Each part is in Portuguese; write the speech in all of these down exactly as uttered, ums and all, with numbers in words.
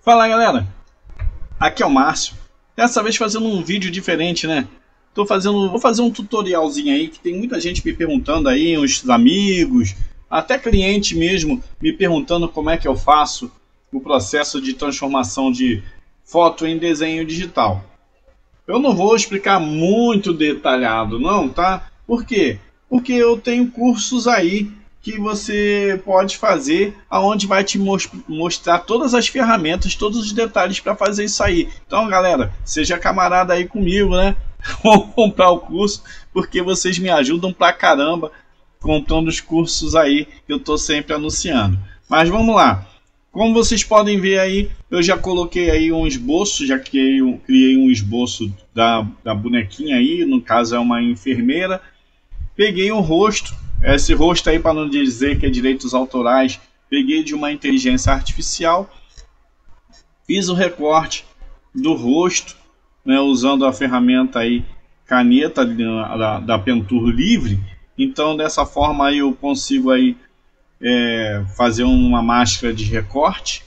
Fala galera, aqui é o Márcio. Dessa vez fazendo um vídeo diferente, né? Tô fazendo, vou fazer um tutorialzinho aí que tem muita gente me perguntando aí, uns amigos, até cliente mesmo me perguntando como é que eu faço o processo de transformação de foto em desenho digital. Eu não vou explicar muito detalhado não, tá? Por quê? Porque eu tenho cursos aí que você pode fazer, aonde vai te mostrar todas as ferramentas, todos os detalhes para fazer isso aí. Então, galera, seja camarada aí comigo, né? Vou comprar o curso, porque vocês me ajudam pra caramba comprando os cursos aí que eu tô sempre anunciando. Mas vamos lá. Como vocês podem ver aí, eu já coloquei aí um esboço, já criei um, criei um esboço da, da bonequinha aí, no caso é uma enfermeira. Peguei o rosto, esse rosto aí, para não dizer que é direitos autorais, peguei de uma inteligência artificial, fiz o recorte do rosto, né, usando a ferramenta aí, caneta da, da Pentur livre. Então dessa forma aí eu consigo aí é, fazer uma máscara de recorte.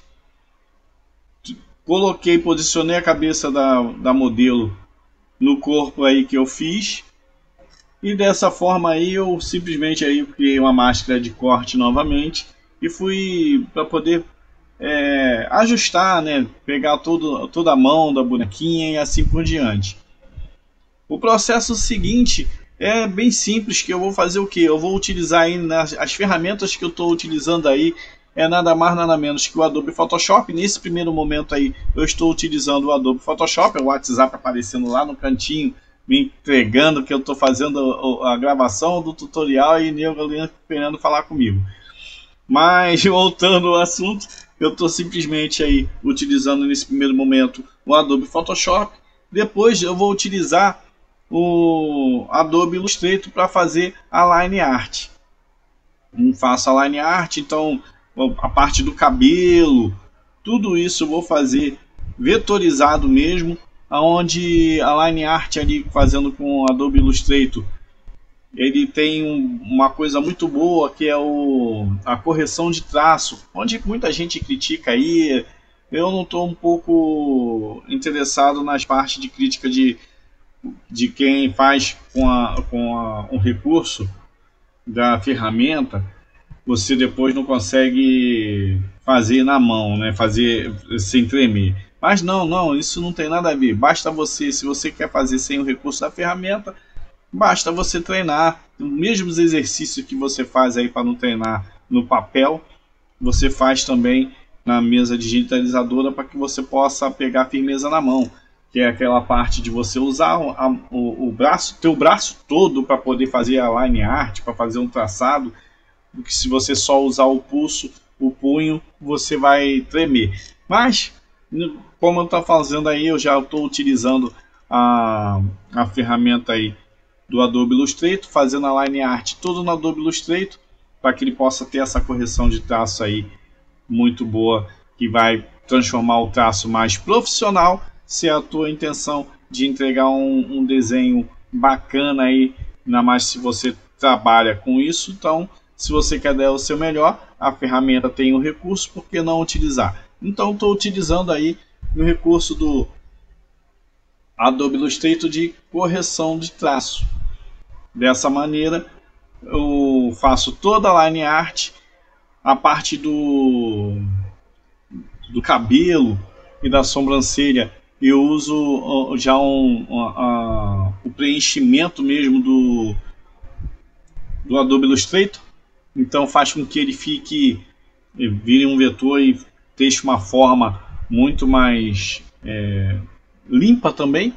Coloquei, posicionei a cabeça da, da modelo no corpo aí que eu fiz. E dessa forma aí eu simplesmente aí criei uma máscara de corte novamente e fui para poder é, ajustar, né, pegar todo, toda a mão da bonequinha e assim por diante. O processo seguinte é bem simples, que eu vou fazer o que? Eu vou utilizar aí nas, as ferramentas que eu estou utilizando aí, é nada mais nada menos que o Adobe Photoshop. Nesse primeiro momento aí eu estou utilizando o Adobe Photoshop, é o WhatsApp aparecendo lá no cantinho, me entregando que eu estou fazendo a gravação do tutorial e nego esperando falar comigo. Mas voltando ao assunto, eu estou simplesmente aí utilizando nesse primeiro momento o Adobe Photoshop. Depois eu vou utilizar o Adobe Illustrator para fazer a line art. Eu faço a line art, então a parte do cabelo, tudo isso eu vou fazer vetorizado mesmo, aonde a line art ali fazendo com o Adobe Illustrator, ele tem um, uma coisa muito boa, que é o, a correção de traço, onde muita gente critica aí. Eu não estou um pouco interessado nas partes de crítica de, de quem faz com, a, com a, um recurso da ferramenta, você depois não consegue fazer na mão, né? Fazer sem tremer. Mas não, não, isso não tem nada a ver. Basta você, se você quer fazer sem o recurso da ferramenta, basta você treinar. Os mesmos exercícios que você faz aí para não treinar no papel, você faz também na mesa digitalizadora, para que você possa pegar firmeza na mão, que é aquela parte de você usar a, o, o braço, teu braço todo para poder fazer a line art, para fazer um traçado, porque se você só usar o pulso, o punho, você vai tremer. Mas como eu estou fazendo aí, eu já estou utilizando a, a ferramenta aí do Adobe Illustrator, fazendo a line art tudo no Adobe Illustrator, para que ele possa ter essa correção de traço aí muito boa, que vai transformar o traço mais profissional, se é a tua intenção de entregar um, um desenho bacana aí, ainda mais se você trabalha com isso. Então, se você quer dar o seu melhor, a ferramenta tem o recurso, por que não utilizar? Então estou utilizando aí no recurso do Adobe Illustrator de correção de traço. Dessa maneira eu faço toda a line art, a parte do, do cabelo e da sobrancelha eu uso já um, um, um, o preenchimento mesmo do, do Adobe Illustrator. Então faz com que ele fique, vire um vetor e deixe uma forma muito mais é, limpa também.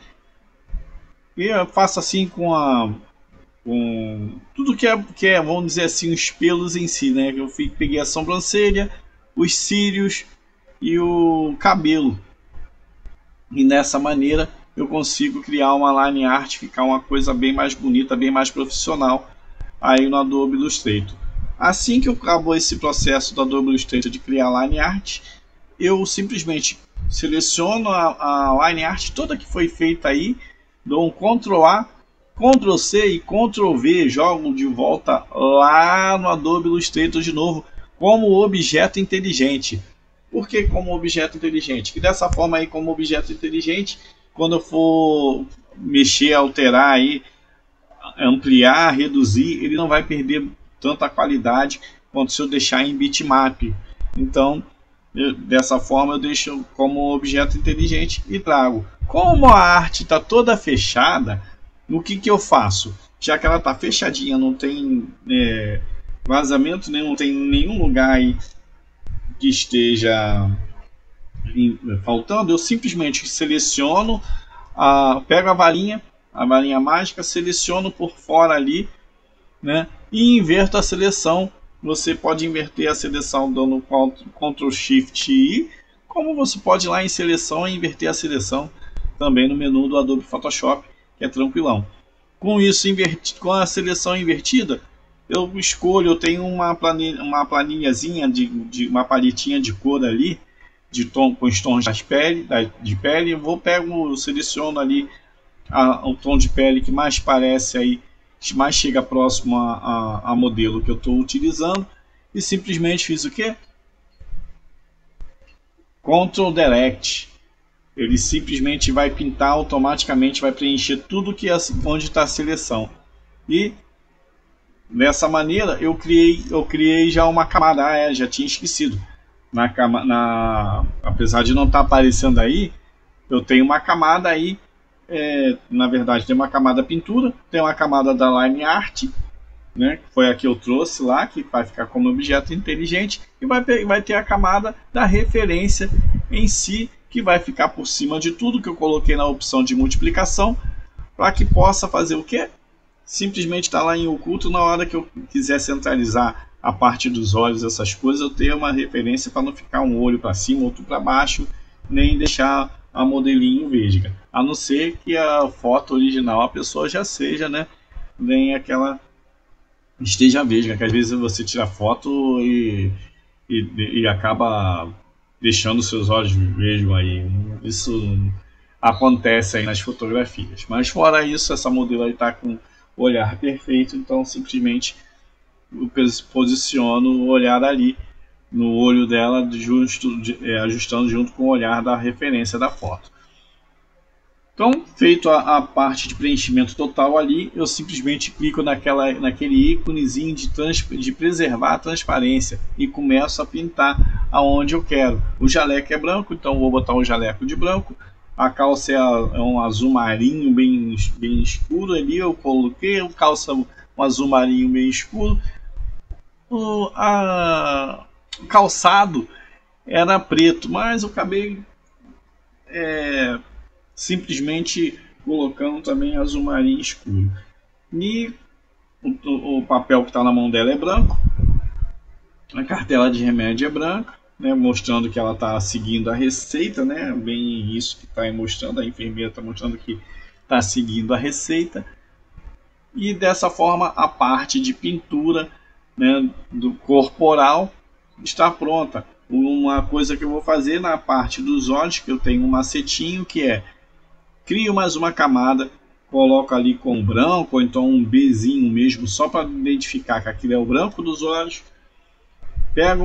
E eu faço assim com a com tudo que é, que é, vamos dizer assim, os pelos em si, né? Eu peguei a sobrancelha, os cílios e o cabelo. E nessa maneira eu consigo criar uma line art, ficar uma coisa bem mais bonita, bem mais profissional aí no Adobe Illustrator. Assim que eu acabo esse processo do Adobe Illustrator de criar a line art, eu simplesmente seleciono a, a line art toda que foi feita aí, dou um control A, control C e control V, jogo de volta lá no Adobe Illustrator de novo, como objeto inteligente. Por que como objeto inteligente? Que dessa forma aí, como objeto inteligente, quando eu for mexer, alterar aí, ampliar, reduzir, ele não vai perder tanta qualidade quanto se eu deixar em bitmap. Então, eu, dessa forma eu deixo como objeto inteligente e trago. Como a arte está toda fechada, o que, que eu faço? Já que ela está fechadinha, não tem é, vazamento nenhum, não tem nenhum lugar aí que esteja em, faltando, eu simplesmente seleciono, a, pego a varinha, a varinha mágica, seleciono por fora ali, né, e inverto a seleção. Você pode inverter a seleção dando control shift I, como você pode ir lá em seleção e inverter a seleção também no menu do Adobe Photoshop, que é tranquilão. Com isso, inverti, com a seleção invertida, eu escolho, eu tenho uma planilha, uma planilhazinha de, de uma paletinha de cor ali, de tom, com os tons das pele, da, de pele, eu vou pego, seleciono ali a, o tom de pele que mais parece aí, que mais chega próximo a, a, a modelo que eu estou utilizando, e simplesmente fiz o que? Control Delete. Ele simplesmente vai pintar automaticamente, vai preencher tudo que é onde está a seleção. E dessa maneira eu criei, eu criei já uma camada, ah, é, já tinha esquecido. Na, na, apesar de não estar tá aparecendo aí, eu tenho uma camada aí, é, na verdade tem uma camada pintura, tem uma camada da Line Art, né, que foi a que eu trouxe lá, que vai ficar como objeto inteligente, e vai, vai ter a camada da referência em si, que vai ficar por cima de tudo que eu coloquei na opção de multiplicação, para que possa fazer o que? Simplesmente está lá em oculto, na hora que eu quiser centralizar a parte dos olhos, essas coisas, eu tenho uma referência para não ficar um olho para cima, outro para baixo, nem deixar a modelinho vesga. A não ser que a foto original a pessoa já seja, né, nem aquela esteja vesga, que às vezes você tira foto e, e, e acaba deixando seus olhos vesgos aí. Isso acontece aí nas fotografias. Mas fora isso, essa modelo aí está com o olhar perfeito, então simplesmente eu posiciono o olhar ali no olho dela, justo, é, ajustando junto com o olhar da referência da foto. Então, feito a, a parte de preenchimento total ali, eu simplesmente clico naquela, naquele íconezinho de, trans, de preservar a transparência e começo a pintar aonde eu quero. O jaleco é branco, então vou botar o jaleco de branco. A calça é, é um azul marinho bem, bem escuro ali, eu coloquei o calça um azul marinho bem escuro. O, a, o calçado era preto, mas eu acabei é, simplesmente colocando também azul marinho escuro. E o, o papel que está na mão dela é branco, a cartela de remédio é branca, né, mostrando que ela está seguindo a receita, né, bem isso que está mostrando, a enfermeira está mostrando que está seguindo a receita. E dessa forma a parte de pintura, né, do corporal está pronta. Uma coisa que eu vou fazer na parte dos olhos, que eu tenho um macetinho, que é crio mais uma camada, coloco ali com branco, ou então um Bzinho mesmo, só para identificar que aquilo é o branco dos olhos. Pego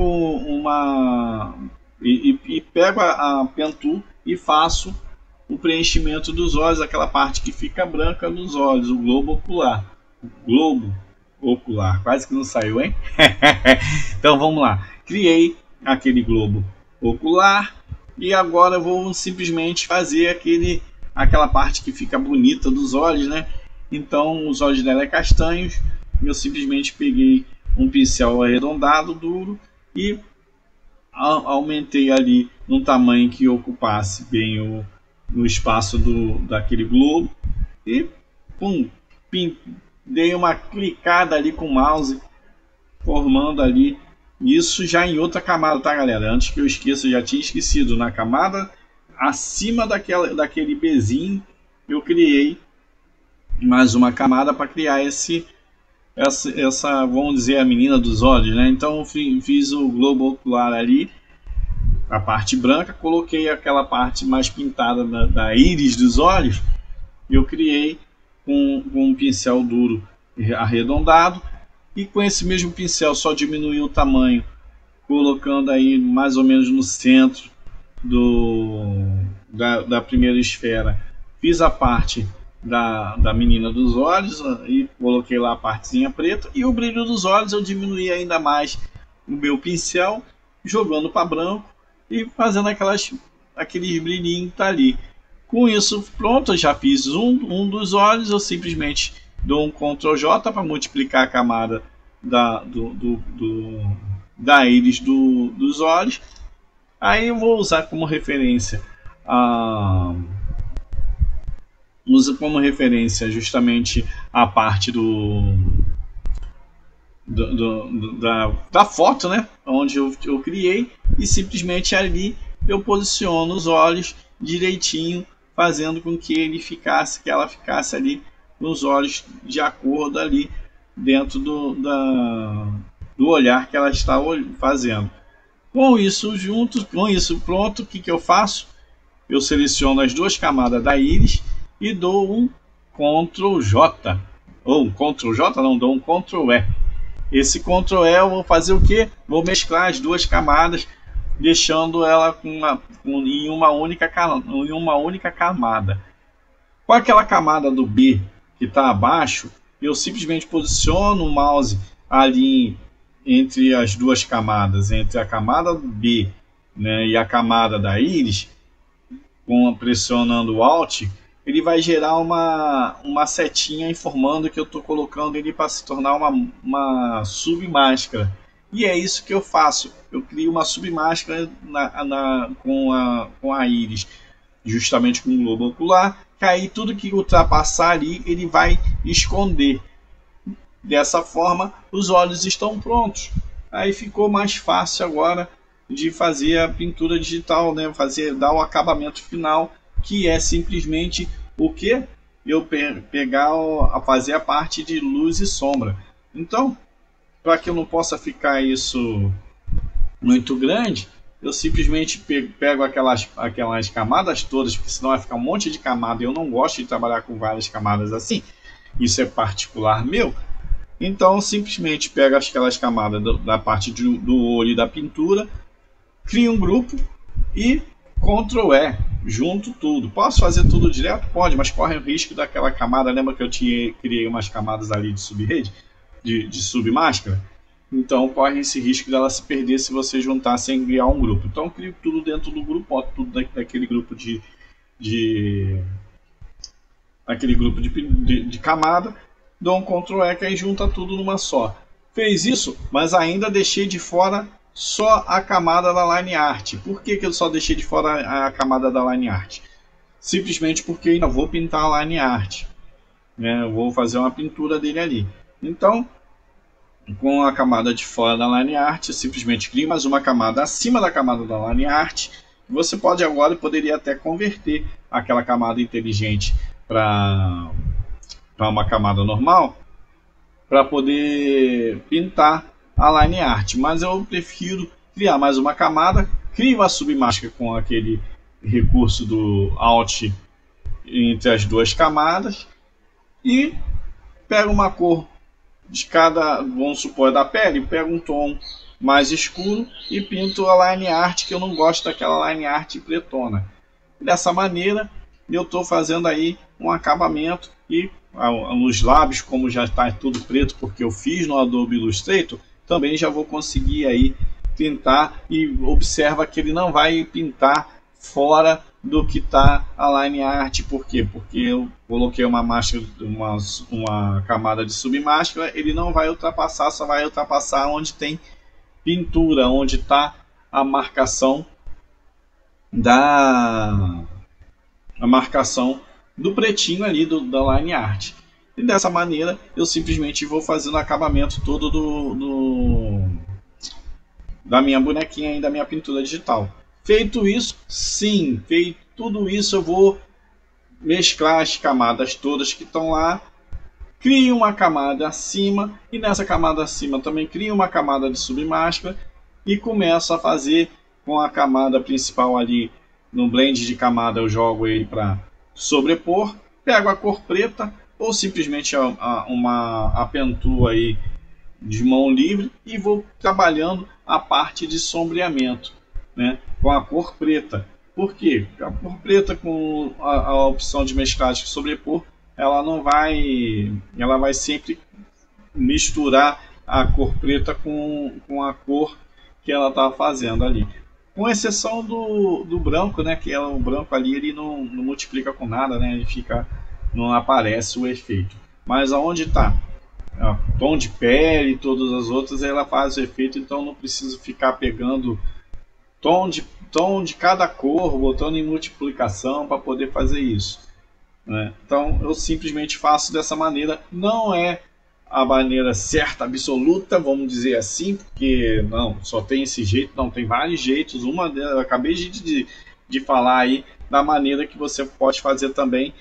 uma e, e, e pego a, a Pentool e faço o preenchimento dos olhos, aquela parte que fica branca nos olhos, o globo ocular. O globo ocular, quase que não saiu, hein? Então vamos lá. Criei aquele globo ocular e agora eu vou simplesmente fazer aquele, aquela parte que fica bonita dos olhos, né? Então os olhos dela é castanhos, eu simplesmente peguei um pincel arredondado, duro, e aumentei ali no tamanho que ocupasse bem o, no espaço do, daquele globo, e pum, pim, dei uma clicada ali com o mouse, formando ali isso já em outra camada, tá galera? Antes que eu esqueça, eu já tinha esquecido, na camada acima daquela, daquele Bzinho, eu criei mais uma camada para criar esse Essa, essa, vamos dizer, a menina dos olhos, né? Então eu fiz o globo ocular ali, a parte branca, coloquei aquela parte mais pintada da, da íris dos olhos, e eu criei com, com um pincel duro arredondado, e com esse mesmo pincel só diminuí o tamanho colocando aí mais ou menos no centro do, da, da primeira esfera. Fiz a parte da, da menina dos olhos e coloquei lá a partezinha preta, e o brilho dos olhos eu diminuí ainda mais o meu pincel, jogando para branco e fazendo aquelas, aqueles brilhinhos que tá ali. Com isso pronto, eu já fiz um, um dos olhos. Eu simplesmente dou um control J para multiplicar a camada da, do, do, do, da íris do, dos olhos. Aí eu vou usar como referência a, uso como referência justamente a parte do, do, do da, da foto, né, onde eu, eu criei, e simplesmente ali eu posiciono os olhos direitinho, fazendo com que ele ficasse, que ela ficasse ali nos olhos de acordo ali dentro do, da, do olhar que ela está fazendo. Com isso junto, com isso pronto, o que, que eu faço? Eu seleciono as duas camadas da íris e dou um control J, ou um control J não, dou um control E. Esse control E eu vou fazer o que? Vou mesclar as duas camadas, deixando ela com uma, com, em, uma única, em uma única camada. Com aquela camada do B que está abaixo, eu simplesmente posiciono o mouse ali entre as duas camadas, entre a camada B, né, e a camada da íris, com, pressionando o Alt, ele vai gerar uma, uma setinha informando que eu estou colocando ele para se tornar uma, uma submáscara. E é isso que eu faço. Eu crio uma submáscara na, na, com, a, com a íris, justamente com o globo ocular, que aí tudo que ultrapassar ali, ele vai esconder. Dessa forma, os olhos estão prontos. Aí ficou mais fácil agora de fazer a pintura digital, né? Fazer, dar o acabamento final, que é simplesmente o que? Eu pe pegar, a fazer a parte de luz e sombra. Então, para que eu não possa ficar isso muito grande, eu simplesmente pego aquelas, aquelas camadas todas, porque senão vai ficar um monte de camada. Eu não gosto de trabalhar com várias camadas assim. Isso é particular meu. Então, simplesmente pego aquelas camadas do, da parte do, do olho e da pintura, crio um grupo e control E, junto tudo. Posso fazer tudo direto? Pode, mas corre o risco daquela camada. Lembra que eu tinha, criei umas camadas ali de subrede, de, de submáscara? Então, corre esse risco dela se perder se você juntar sem criar um grupo. Então, eu crio tudo dentro do grupo, boto tudo daquele grupo de, de, aquele grupo de, de, de camada, dou um control E que aí junta tudo numa só. Fez isso, mas ainda deixei de fora só a camada da line art. Por que, que eu só deixei de fora a camada da line art? Simplesmente porque eu ainda vou pintar a line art, né? Eu vou fazer uma pintura dele ali. Então, com a camada de fora da line art, eu simplesmente crio mais uma camada acima da camada da line art. Você pode agora, poderia até converter aquela camada inteligente para para uma camada normal, para poder pintar a line art, mas eu prefiro criar mais uma camada, crio a submáscara com aquele recurso do Alt entre as duas camadas e pego uma cor de cada, vamos supor, da pele, pego um tom mais escuro e pinto a line art, que eu não gosto daquela line art pretona. Dessa maneira eu estou fazendo aí um acabamento, e nos lábios, como já está tudo preto porque eu fiz no Adobe Illustrator, também já vou conseguir aí pintar. E observa que ele não vai pintar fora do que está a line art. Por quê? Porque eu coloquei uma máscara, uma, uma camada de submáscara, ele não vai ultrapassar, só vai ultrapassar onde tem pintura, onde está a marcação da a marcação do pretinho ali do, da line art. E dessa maneira eu simplesmente vou fazendo o acabamento todo do, do da minha bonequinha e da minha pintura digital. Feito isso, sim, feito tudo isso, eu vou mesclar as camadas todas que estão lá, crio uma camada acima, e nessa camada acima também crio uma camada de submáscara e começo a fazer com a camada principal ali no blend de camada. Eu jogo ele para sobrepor, pego a cor preta ou simplesmente a, a, uma a pentua aí de mão livre e vou trabalhando a parte de sombreamento, né, com a cor preta. Por quê? A cor preta com a, a opção de mesclagem sobrepor, ela não vai, ela vai sempre misturar a cor preta com, com a cor que ela está fazendo ali. Com exceção do, do branco, né, que é o branco ali, ele não, não multiplica com nada, né, ele fica, não aparece o efeito. Mas aonde está tom de pele e todas as outras, ela faz o efeito, então não preciso ficar pegando tom de, tom de cada cor, botando em multiplicação para poder fazer isso, né? Então eu simplesmente faço dessa maneira. Não é a maneira certa, absoluta, vamos dizer assim, porque não, só tem esse jeito, não, tem vários jeitos. Uma delas, eu acabei de, de, de falar aí da maneira que você pode fazer também,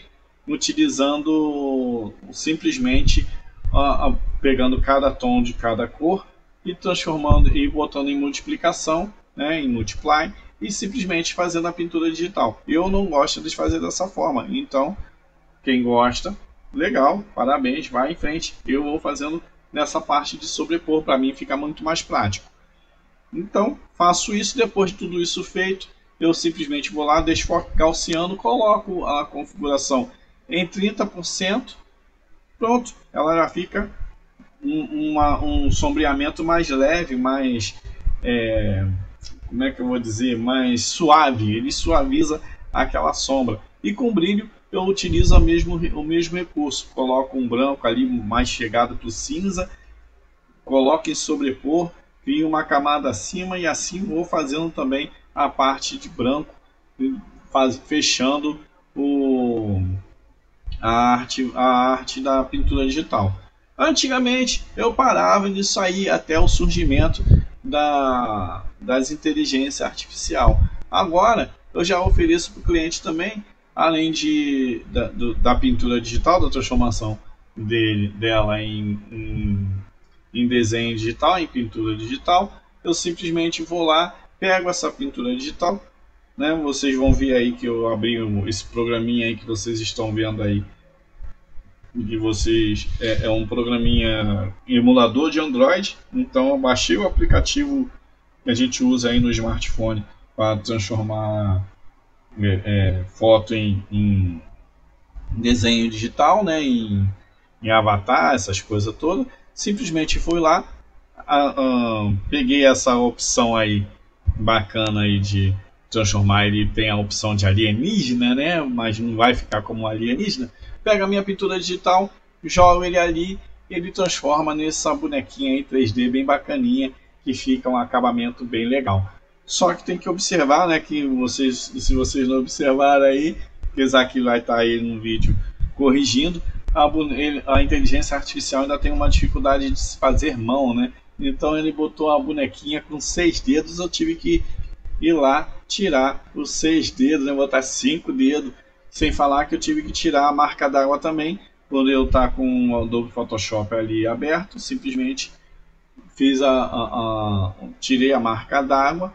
utilizando simplesmente uh, uh, pegando cada tom de cada cor e transformando e botando em multiplicação, né, em multiply, e simplesmente fazendo a pintura digital. Eu não gosto de fazer dessa forma, então quem gosta, legal, parabéns, vai em frente. Eu vou fazendo nessa parte de sobrepor, para mim fica muito mais prático. Então faço isso. Depois de tudo isso feito, eu simplesmente vou lá, desfoque gaussiano, coloco a configuração em trinta por cento, pronto, ela já fica um, uma, um sombreamento mais leve, mais é, como é que eu vou dizer, mais suave. Ele suaviza aquela sombra. E com brilho eu utilizo o mesmo, o mesmo recurso. Coloco um branco ali mais chegado para o cinza, coloco em sobrepor, crio uma camada acima e assim vou fazendo também a parte de branco, faz, fechando o, a, arte, a arte da pintura digital. Antigamente eu parava nisso aí até o surgimento da, das inteligências artificial. Agora eu já ofereço para o cliente também, além de, da, do, da pintura digital, da transformação dele, dela em, em, em desenho digital, em pintura digital, eu simplesmente vou lá, pego essa pintura digital, né? Vocês vão ver aí que eu abri esse programinha aí que vocês estão vendo aí, de vocês, é, é um programinha emulador de Android. Então eu baixei o aplicativo que a gente usa aí no smartphone para transformar É, é, foto em, em desenho digital, né, em, em avatar, essas coisas todas. Simplesmente fui lá, a, a, peguei essa opção aí bacana aí de transformar. Ele tem a opção de alienígena, né, mas não vai ficar como alienígena. Pega a minha pintura digital, jogo ele ali, ele transforma nessa bonequinha aí três D bem bacaninha, que fica um acabamento bem legal. Só que tem que observar, né, que vocês, se vocês não observarem aí, apesar que vai estar aí no vídeo corrigindo, a, ele, a inteligência artificial ainda tem uma dificuldade de se fazer mão, né? Então ele botou a bonequinha com seis dedos, eu tive que ir lá tirar os seis dedos, né, botar cinco dedos, sem falar que eu tive que tirar a marca d'água também, quando eu tá com o Adobe Photoshop ali aberto, simplesmente fiz a, a, a tirei a marca d'água.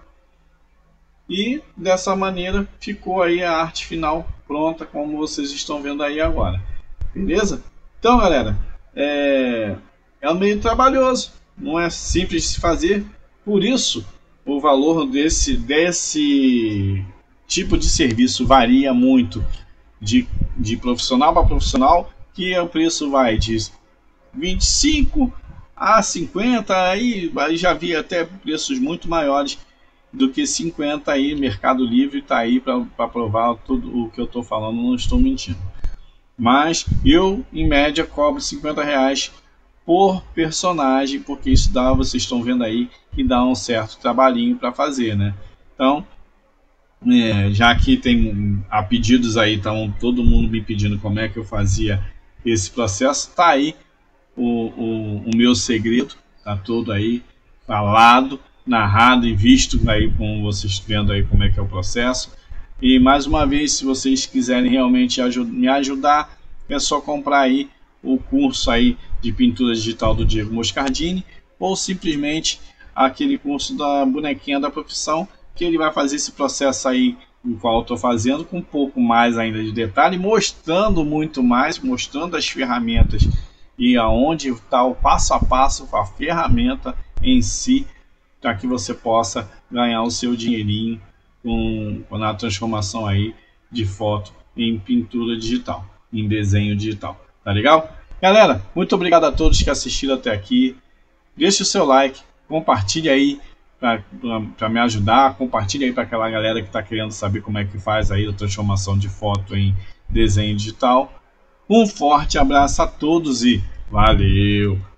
E dessa maneira ficou aí a arte final pronta, como vocês estão vendo aí agora. Beleza? Então, galera, é, é meio trabalhoso, não é simples de se fazer. Por isso, o valor desse, desse tipo de serviço varia muito de, de profissional para profissional, que o preço vai de vinte e cinco a cinquenta, aí, aí já vi até preços muito maiores do que cinquenta aí. Mercado Livre está aí para provar tudo o que eu estou falando, não estou mentindo. Mas eu, em média, cobro cinquenta reais por personagem, porque isso dá, vocês estão vendo aí, que dá um certo trabalhinho para fazer, né? Então, é, já que tem a pedidos aí, então todo mundo me pedindo como é que eu fazia esse processo, tá aí o, o, o meu segredo, tá todo aí falado, narrado e visto aí, como vocês vendo aí como é que é o processo. E mais uma vez, se vocês quiserem realmente ajud me ajudar, é só comprar aí o curso aí de pintura digital do Diego Moscardini, ou simplesmente aquele curso da bonequinha da profissão, que ele vai fazer esse processo aí, o qual eu estou fazendo, com um pouco mais ainda de detalhe, mostrando muito mais, mostrando as ferramentas e aonde está o passo a passo, a ferramenta em si, para que você possa ganhar o seu dinheirinho com, com a transformação aí de foto em pintura digital, em desenho digital. Tá legal? Galera, muito obrigado a todos que assistiram até aqui. Deixe o seu like, compartilhe aí para me ajudar, compartilhe aí para aquela galera que está querendo saber como é que faz aí a transformação de foto em desenho digital. Um forte abraço a todos e valeu!